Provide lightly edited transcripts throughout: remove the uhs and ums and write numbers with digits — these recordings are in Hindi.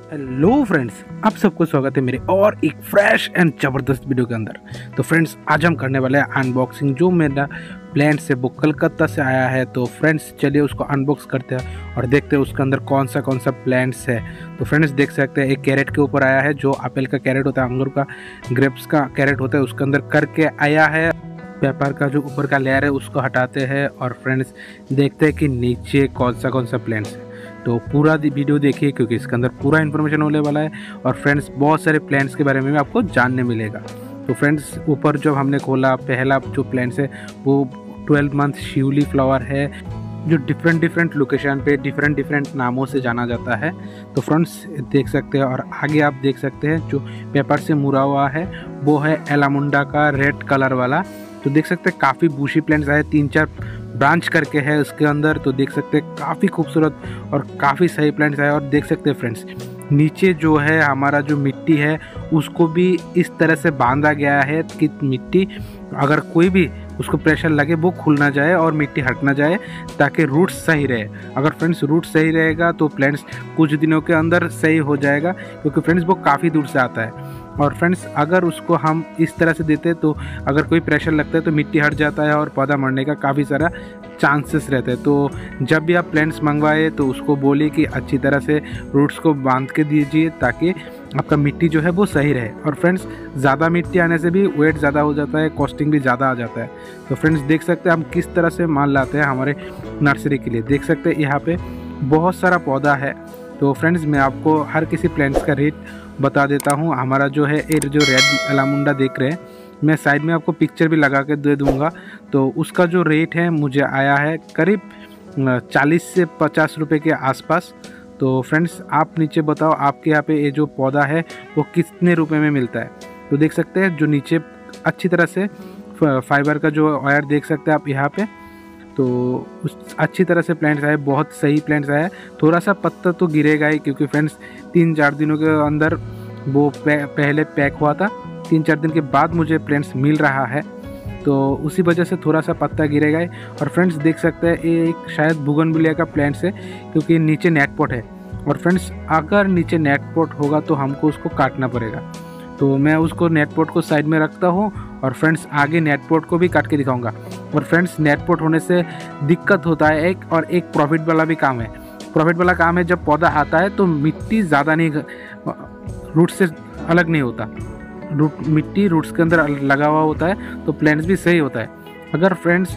हेलो फ्रेंड्स, आप सबको स्वागत है मेरे और एक फ्रेश एंड ज़बरदस्त वीडियो के अंदर। तो फ्रेंड्स, आज हम करने वाले हैं अनबॉक्सिंग जो मेरा प्लांट्स है वो कलकत्ता से आया है। तो फ्रेंड्स, चलिए उसको अनबॉक्स करते हैं और देखते हैं उसके अंदर कौन सा प्लांट्स है। तो फ्रेंड्स, देख सकते हैं एक कैरेट के ऊपर आया है, जो एप्पल का कैरेट होता है, अंगूर का ग्रेप्स का कैरेट होता है, उसके अंदर करके आया है। पेपर का जो ऊपर का लेयर है उसको हटाते हैं और फ्रेंड्स देखते हैं कि नीचे कौन सा प्लांट्स है। तो पूरा वीडियो देखिए क्योंकि इसके अंदर पूरा इन्फॉर्मेशन होने वाला है और फ्रेंड्स बहुत सारे प्लांट्स के बारे में भी आपको जानने मिलेगा। तो फ्रेंड्स, ऊपर जब हमने खोला पहला जो प्लांट्स है वो 12 मंथ शिवली फ्लावर है, जो डिफरेंट लोकेशन पे डिफरेंट नामों से जाना जाता है। तो फ्रेंड्स देख सकते हैं और आगे आप देख सकते हैं जो पेपर से मुड़ा हुआ है वो है एलामुंडा का रेड कलर वाला। तो देख सकते हैं काफ़ी बूशी प्लांट्स आए, 3-4 ब्रांच करके है उसके अंदर। तो देख सकते हैं काफ़ी खूबसूरत और काफ़ी सही प्लांट्स आए। और देख सकते हैं फ्रेंड्स, नीचे जो है हमारा जो मिट्टी है उसको भी इस तरह से बांधा गया है कि मिट्टी अगर कोई भी उसको प्रेशर लगे वो खुल ना जाए और मिट्टी हट ना जाए, ताकि रूट्स सही रहे। अगर फ्रेंड्स रूट सही रहेगा तो प्लांट्स कुछ दिनों के अंदर सही हो जाएगा, क्योंकि फ्रेंड्स वो काफ़ी दूर से आता है। और फ्रेंड्स, अगर उसको हम इस तरह से देते तो अगर कोई प्रेशर लगता है तो मिट्टी हट जाता है और पौधा मरने का काफ़ी सारा चांसेस रहते हैं। तो जब भी आप प्लांट्स मंगवाए तो उसको बोलिए कि अच्छी तरह से रूट्स को बांध के दीजिए ताकि आपका मिट्टी जो है वो सही रहे। और फ्रेंड्स, ज़्यादा मिट्टी आने से भी वेट ज़्यादा हो जाता है, कॉस्टिंग भी ज़्यादा आ जाता है। तो फ्रेंड्स देख सकते हैं हम किस तरह से माल लाते हैं हमारे नर्सरी के लिए। देख सकते हैं यहाँ पे बहुत सारा पौधा है। तो फ्रेंड्स, मैं आपको हर किसी प्लांट्स का रेट बता देता हूँ। हमारा जो है ये जो रेड एलामुंडा देख रहे हैं, मैं साइड में आपको पिक्चर भी लगा के दे दूँगा। तो उसका जो रेट है मुझे आया है करीब 40 से 50 रुपये के आसपास। तो फ्रेंड्स, आप नीचे बताओ आपके यहाँ पे ये जो पौधा है वो कितने रुपए में मिलता है। तो देख सकते हैं जो नीचे अच्छी तरह से फाइबर का जो वायर देख सकते हैं आप यहाँ पे। तो उस अच्छी तरह से प्लांट्स आए, बहुत सही प्लांट्स आए। थोड़ा सा पत्ता तो गिरेगा ही, क्योंकि फ्रेंड्स 3-4 दिनों के अंदर वो पहले पैक हुआ था। 3-4 दिन के बाद मुझे प्लांट्स मिल रहा है, तो उसी वजह से थोड़ा सा पत्ता गिरेगा ही। और फ्रेंड्स देख सकते हैं ये एक शायद बुगनविलिया का प्लांट्स है, क्योंकि नीचे नेट पॉट है। और फ्रेंड्स, अगर नीचे नेट पॉट होगा तो हमको उसको काटना पड़ेगा। तो मैं उसको नेट पॉट को साइड में रखता हूँ और फ्रेंड्स आगे नेट पॉट को भी काट के दिखाऊंगा। और फ्रेंड्स, नेट पॉट होने से दिक्कत होता है एक, और एक प्रॉफिट वाला भी काम है। प्रॉफिट वाला काम है जब पौधा आता है तो मिट्टी ज़्यादा नहीं, रूट से अलग नहीं होता, मिट्टी रूट्स के अंदर लगा हुआ होता है, तो प्लांट्स भी सही होता है। अगर फ्रेंड्स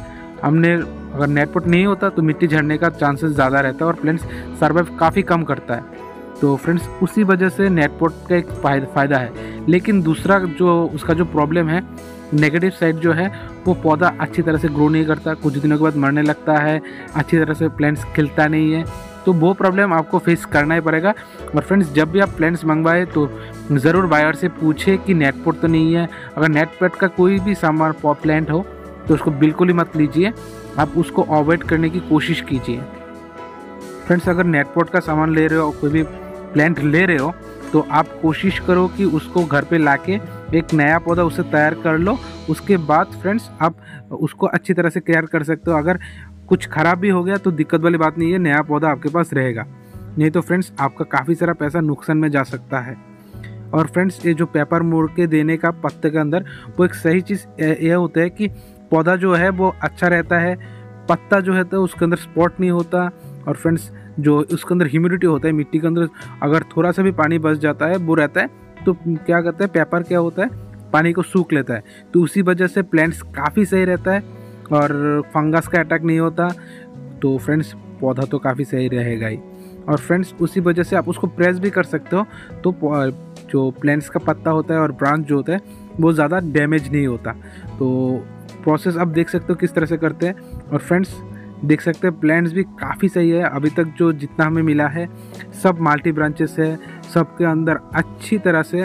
अगर नेट पॉट नहीं होता तो मिट्टी झड़ने का चांसेस ज़्यादा रहता है और प्लांट्स सर्वाइव काफ़ी कम करता है। तो फ्रेंड्स, उसी वजह से नेट पॉट का एक फ़ायदा है। लेकिन दूसरा जो उसका जो प्रॉब्लम है, नेगेटिव साइड जो है, वो पौधा अच्छी तरह से ग्रो नहीं करता, कुछ दिनों के बाद मरने लगता है, अच्छी तरह से प्लांट्स खिलता नहीं है। तो वो प्रॉब्लम आपको फेस करना ही पड़ेगा। और फ्रेंड्स, जब भी आप प्लांट्स मंगवाए तो ज़रूर बायर से पूछे कि नेट पॉट तो नहीं है। अगर नेट पॉट का कोई भी सामान प्लांट हो तो उसको बिल्कुल ही मत लीजिए, आप उसको अवॉइड करने की कोशिश कीजिए। फ्रेंड्स, अगर नेट पॉट का सामान ले रहे हो, कोई भी प्लांट ले रहे हो, तो आप कोशिश करो कि उसको घर पे लाके एक नया पौधा उससे तैयार कर लो। उसके बाद फ्रेंड्स आप उसको अच्छी तरह से केयर कर सकते हो। अगर कुछ ख़राब भी हो गया तो दिक्कत वाली बात नहीं है, नया पौधा आपके पास रहेगा। नहीं तो फ्रेंड्स आपका काफ़ी सारा पैसा नुकसान में जा सकता है। और फ्रेंड्स, ये जो पेपर मोड़ के देने का पत्ते के अंदर, वो एक सही चीज़ यह होता है कि पौधा जो है वो अच्छा रहता है, पत्ता जो है तो उसके अंदर स्पॉट नहीं होता। और फ्रेंड्स, जो उसके अंदर ह्यूमिडिटी होता है, मिट्टी के अंदर अगर थोड़ा सा भी पानी बच जाता है वो रहता है, तो क्या करता है पेपर क्या होता है, पानी को सूख लेता है। तो उसी वजह से प्लांट्स काफ़ी सही रहता है और फंगस का अटैक नहीं होता। तो फ्रेंड्स, पौधा तो काफ़ी सही रहेगा ही। और फ्रेंड्स, उसी वजह से आप उसको प्रेस भी कर सकते हो, तो जो प्लांट्स का पत्ता होता है और ब्रांच जो होता है वो ज़्यादा डैमेज नहीं होता। तो प्रोसेस आप देख सकते हो किस तरह से करते हैं। और फ्रेंड्स देख सकते हैं प्लांट्स भी काफ़ी सही है। अभी तक जो जितना हमें मिला है सब मल्टी ब्रांचेस है, सबके अंदर अच्छी तरह से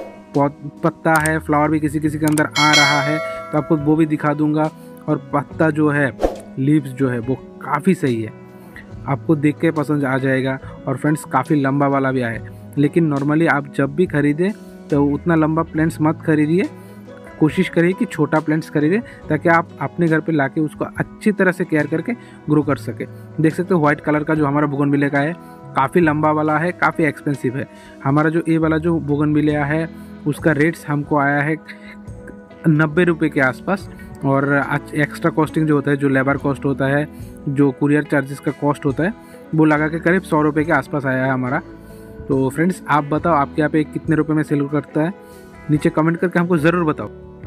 पत्ता है, फ्लावर भी किसी किसी के अंदर आ रहा है, तो आपको वो भी दिखा दूंगा। और पत्ता जो है, लीव्स जो है वो काफ़ी सही है, आपको देख के पसंद आ जाएगा। और फ्रेंड्स, काफ़ी लंबा वाला भी आया है। लेकिन नॉर्मली आप जब भी खरीदें तो उतना लंबा प्लांट्स मत खरीदिए, कोशिश करिए कि छोटा प्लांट्स खरीदें, ताकि आप अपने घर पे लाके उसको अच्छी तरह से केयर करके ग्रो कर सके। देख सकते हो व्हाइट कलर का जो हमारा बोगनविले का है काफ़ी लंबा वाला है, काफ़ी एक्सपेंसिव है। हमारा जो ये वाला जो बोगनविलिया है उसका रेट्स हमको आया है 90 रुपये के आसपास, और एक्स्ट्रा कॉस्टिंग जो होता है, जो लेबर कॉस्ट होता है, जो कुरियर चार्जेस का कॉस्ट होता है, वो लगा के करीब 100 रुपये के आसपास आया है हमारा। तो फ्रेंड्स आप बताओ आपके यहाँ पे कितने रुपए में सेल करता है, नीचे कमेंट करके हमको ज़रूर बताओ।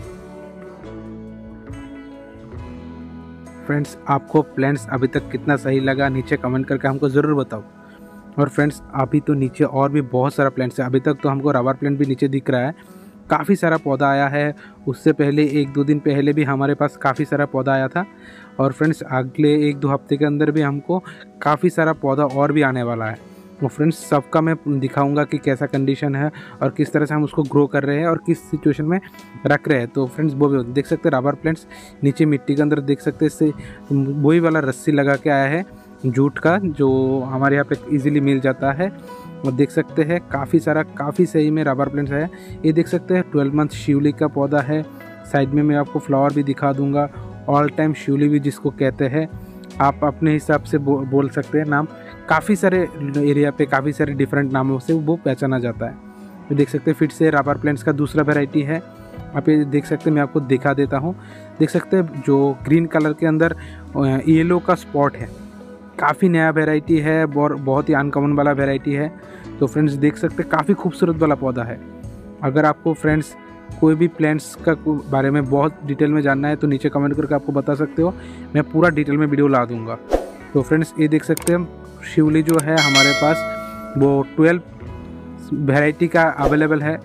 फ्रेंड्स आपको प्लांट्स अभी तक कितना सही लगा, नीचे कमेंट करके हमको ज़रूर बताओ। और फ्रेंड्स अभी तो नीचे और भी बहुत सारा प्लांट्स है। अभी तक तो हमको रबर प्लांट भी नीचे दिख रहा है, काफ़ी सारा पौधा आया है। उससे पहले 1-2 दिन पहले भी हमारे पास काफ़ी सारा पौधा आया था। और फ्रेंड्स अगले 1-2 हफ्ते के अंदर भी हमको काफ़ी सारा पौधा और भी आने वाला है। तो फ्रेंड्स सबका मैं दिखाऊंगा कि कैसा कंडीशन है और किस तरह से हम उसको ग्रो कर रहे हैं और किस सिचुएशन में रख रहे हैं। तो फ्रेंड्स वो भी देख सकते हैं, रबर प्लांट्स नीचे मिट्टी के अंदर देख सकते हैं। इससे वही वाला रस्सी लगा के आया है जूट का, जो हमारे यहाँ पे इजीली मिल जाता है। और देख सकते हैं काफ़ी सारा, काफ़ी सही में रबर प्लांट्स है। ये देख सकते हैं 12 मंथ शिवली का पौधा है। साइड में मैं आपको फ्लावर भी दिखा दूंगा। ऑल टाइम शिवली भी जिसको कहते हैं, आप अपने हिसाब से बोल सकते हैं नाम। काफ़ी सारे एरिया पे काफ़ी सारे डिफरेंट नामों से वो पहचाना जाता है। तो देख सकते हैं फिर से रबर प्लांट्स का दूसरा वैरायटी है। आप ये देख सकते हैं, मैं आपको दिखा देता हूँ। देख सकते हैं जो ग्रीन कलर के अंदर येलो का स्पॉट है, काफ़ी नया वैरायटी है और बहुत ही अनकॉमन वाला वैरायटी है। तो फ्रेंड्स देख सकते हैं काफ़ी खूबसूरत वाला पौधा है। अगर आपको फ्रेंड्स कोई भी प्लांट्स का बारे में बहुत डिटेल में जानना है तो नीचे कमेंट करके आपको बता सकते हो, मैं पूरा डिटेल में वीडियो ला दूंगा। तो फ्रेंड्स ये देख सकते हैं शिवली जो है हमारे पास वो 12 वैरायटी का अवेलेबल है।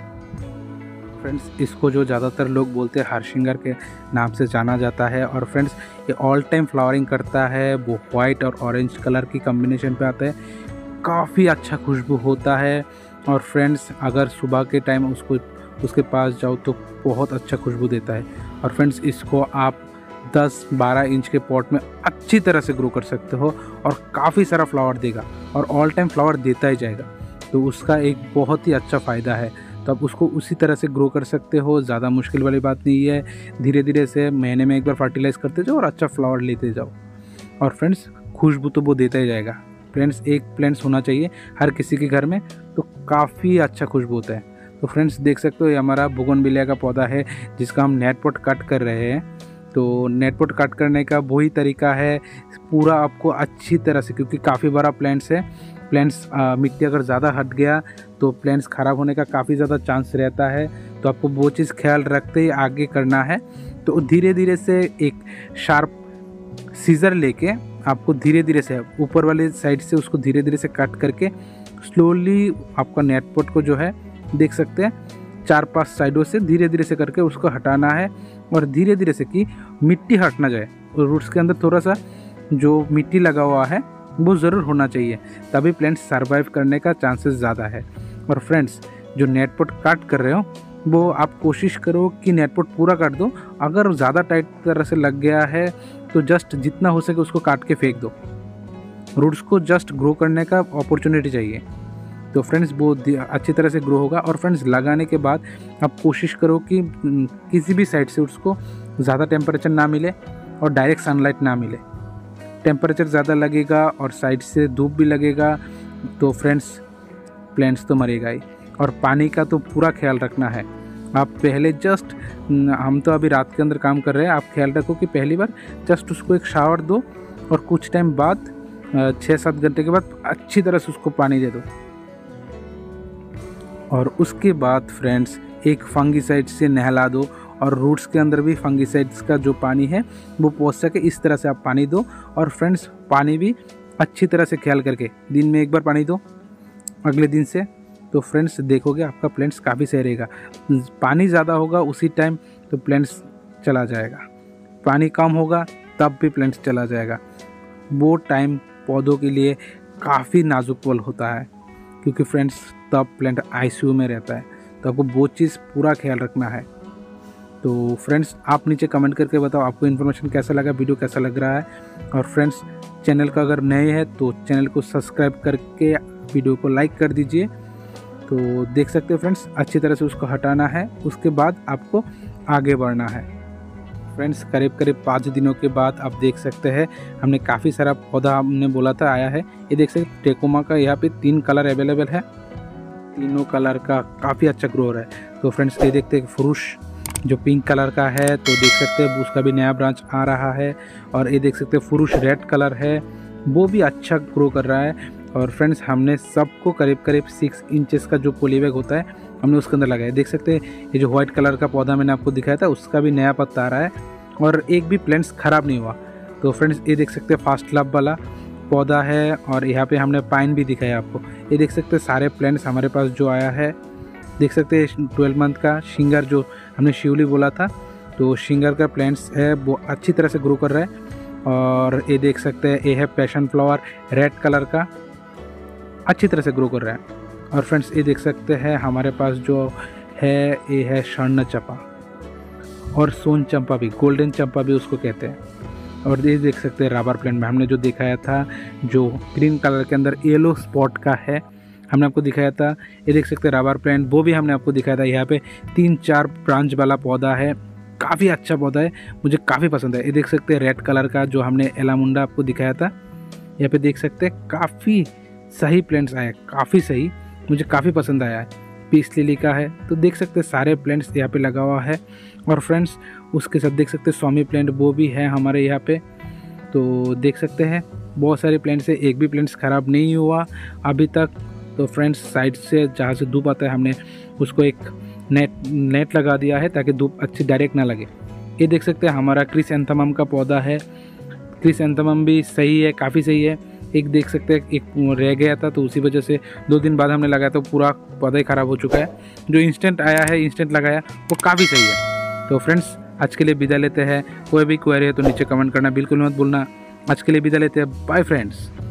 फ्रेंड्स इसको जो ज़्यादातर लोग बोलते हैं हरसिंगर के नाम से जाना जाता है। और फ्रेंड्स ये ऑल टाइम फ्लावरिंग करता है, वो वाइट और ऑरेंज कलर की कम्बिनेशन पे आता है, काफ़ी अच्छा खुशबू होता है। और फ्रेंड्स अगर सुबह के टाइम उसके पास जाओ तो बहुत अच्छा खुशबू देता है। और फ्रेंड्स इसको आप 10-12 इंच के पॉट में अच्छी तरह से ग्रो कर सकते हो और काफ़ी सारा फ्लावर देगा और ऑल टाइम फ्लावर देता ही जाएगा। तो उसका एक बहुत ही अच्छा फ़ायदा है। तो आप उसको उसी तरह से ग्रो कर सकते हो, ज़्यादा मुश्किल वाली बात नहीं है। धीरे धीरे से महीने में एक बार फर्टिलाइज करते जाओ और अच्छा फ्लावर लेते जाओ। और फ्रेंड्स खुशबू तो वो देता ही जाएगा। फ्रेंड्स एक प्लांट्स होना चाहिए हर किसी के घर में, तो काफ़ी अच्छा खुशबू होता है। तो फ्रेंड्स देख सकते हो ये हमारा बोगनविलिया का पौधा है जिसका हम नेट पॉट कट कर रहे हैं। तो नेट पॉट कट करने का वही तरीका है, पूरा आपको अच्छी तरह से, क्योंकि काफ़ी बड़ा प्लांट्स है, प्लांट्स मिट्टी अगर ज़्यादा हट गया तो प्लांट्स ख़राब होने का काफ़ी ज़्यादा चांस रहता है। तो आपको वो चीज़ ख्याल रखते ही आगे करना है। तो धीरे धीरे से एक शार्प सीजर लेके आपको धीरे धीरे से ऊपर वाले साइड से उसको धीरे धीरे से कट करके स्लोली आपका नेट पॉट को जो है देख सकते हैं 4-5 साइडों से धीरे धीरे से करके उसको हटाना है। और धीरे धीरे से कि मिट्टी हट ना जाए, और रूट्स के अंदर थोड़ा सा जो मिट्टी लगा हुआ है वो ज़रूर होना चाहिए, तभी प्लांट सर्वाइव करने का चांसेस ज़्यादा है। और फ्रेंड्स जो नेट पॉट कट कर रहे हो वो आप कोशिश करो कि नेट पॉट पूरा काट दो। अगर ज़्यादा टाइट तरह से लग गया है तो जस्ट जितना हो सके उसको काट के फेंक दो। रूट्स को जस्ट ग्रो करने का अपॉर्चुनिटी चाहिए, तो फ्रेंड्स वो अच्छी तरह से ग्रो होगा। और फ्रेंड्स लगाने के बाद आप कोशिश करो कि किसी भी साइड से उसको ज़्यादा टेम्परेचर ना मिले और डायरेक्ट सनलाइट ना मिले। टेम्परेचर ज़्यादा लगेगा और साइड से धूप भी लगेगा तो फ्रेंड्स प्लांट्स तो मरेगा ही। और पानी का तो पूरा ख्याल रखना है। आप पहले जस्ट, हम तो अभी रात के अंदर काम कर रहे हैं, आप ख्याल रखो कि पहली बार जस्ट उसको एक शावर दो और कुछ टाइम बाद 6-7 घंटे के बाद अच्छी तरह से उसको पानी दे दो। और उसके बाद फ्रेंड्स एक फंगीसाइड से नहला दो और रूट्स के अंदर भी फंगीसाइड्स का जो पानी है वो पहुंच सके, इस तरह से आप पानी दो। और फ्रेंड्स पानी भी अच्छी तरह से ख्याल करके दिन में एक बार पानी दो अगले दिन से, तो फ्रेंड्स देखोगे आपका प्लांट्स काफ़ी सही रहेगा। पानी ज़्यादा होगा उसी टाइम तो प्लांट्स चला जाएगा, पानी कम होगा तब भी प्लांट्स चला जाएगा। वो टाइम पौधों के लिए काफ़ी नाजुक पल होता है, क्योंकि फ्रेंड्स तब प्लांट आईसीयू में रहता है। तो आपको वो चीज़ पूरा ख्याल रखना है। तो फ्रेंड्स आप नीचे कमेंट करके बताओ आपको इन्फॉर्मेशन कैसा लगा, वीडियो कैसा लग रहा है। और फ्रेंड्स चैनल का अगर नए हैं तो चैनल को सब्सक्राइब करके वीडियो को लाइक कर दीजिए। तो देख सकते हो फ्रेंड्स अच्छी तरह से उसको हटाना है, उसके बाद आपको आगे बढ़ना है। फ्रेंड्स करीब करीब 5 दिनों के बाद आप देख सकते हैं हमने काफ़ी सारा पौधा हमने बोला था आया है। ये देख सकते टेकोमा का यहाँ पे 3 कलर अवेलेबल है, तीनों कलर का काफ़ी अच्छा ग्रो है। तो फ्रेंड्स ये देखते हैं फुरुष जो पिंक कलर का है, तो देख सकते हैं उसका भी नया ब्रांच आ रहा है। और ये देख सकते हैं फुरुष रेड कलर है, वो भी अच्छा ग्रो कर रहा है। और फ्रेंड्स हमने सबको करीब करीब 6 इंचेस का जो पॉलीबैग होता है हमने उसके अंदर लगाया। देख सकते हैं ये जो व्हाइट कलर का पौधा मैंने आपको दिखाया था उसका भी नया पत्ता आ रहा है और एक भी प्लांट्स ख़राब नहीं हुआ। तो फ्रेंड्स ये देख सकते हैं फास्ट लव वाला पौधा है और यहाँ पे हमने पाइन भी दिखाया आपको। ये देख सकते हैं सारे प्लांट्स हमारे पास जो आया है, देख सकते हैं 12 मंथ का शिंगर जो हमने शिवली बोला था, तो शिंगर का प्लांट्स है वो अच्छी तरह से ग्रो कर रहा है। और ये देख सकते हैं ये है पैशन फ्लावर रेड कलर का, अच्छी तरह से ग्रो कर रहा है। और फ्रेंड्स ये देख सकते हैं हमारे पास जो है ये है स्वर्ण चंपा और सोन चंपा भी, गोल्डन चंपा भी उसको कहते हैं। और ये देख सकते हैं रबर प्लांट में हमने जो दिखाया था जो ग्रीन कलर के अंदर येलो स्पॉट का है हमने आपको दिखाया था। ये देख सकते हैं रबर प्लांट, वो भी हमने आपको दिखाया था। यहाँ पे 3-4 ब्रांच वाला पौधा है, काफ़ी अच्छा पौधा है, मुझे काफ़ी पसंद है। ये देख सकते हैं रेड कलर का जो हमने एलामुंडा आपको दिखाया था। यहाँ पे देख सकते हैं काफ़ी सही प्लांट्स आए, काफ़ी सही, मुझे काफ़ी पसंद आया है। पीस लिली का है, तो देख सकते हैं सारे प्लांट्स यहाँ पे लगा हुआ है। और फ्रेंड्स उसके साथ देख सकते हैं स्वामी प्लांट वो भी है हमारे यहाँ पे। तो देख सकते हैं बहुत सारे प्लांट्स है, एक भी प्लांट्स ख़राब नहीं हुआ अभी तक। तो फ्रेंड्स साइड से जहाँ से धूप आता है हमने उसको एक नेट लगा दिया है ताकि धूप अच्छी डायरेक्ट ना लगे। ये देख सकते हैं हमारा क्रिसैंथेमम का पौधा है, क्रिसैंथेमम भी सही है, काफ़ी सही है। एक देख सकते हैं एक रह गया था तो उसी वजह से 2 दिन बाद हमने लगाया तो पूरा पौधा ही ख़राब हो चुका है। जो इंस्टेंट आया है, इंस्टेंट लगाया वो काफ़ी सही है। तो फ्रेंड्स आज के लिए विदा लेते हैं, कोई भी क्वेरी है तो नीचे कमेंट करना बिल्कुल मत भूलना। आज के लिए विदा लेते हैं, बाय फ्रेंड्स।